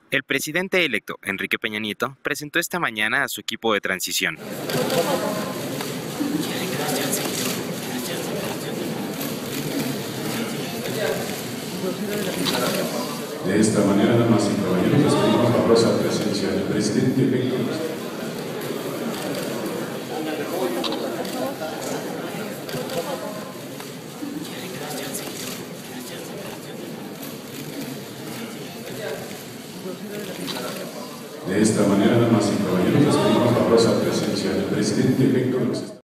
El presidente electo, Enrique Peña Nieto, presentó esta mañana a su equipo de transición. De esta manera, damas y caballeros, les pedimos la honrosa presencia del presidente electo. De esta manera, damas y caballeros, les pedimos la honrosa presencia del presidente electo.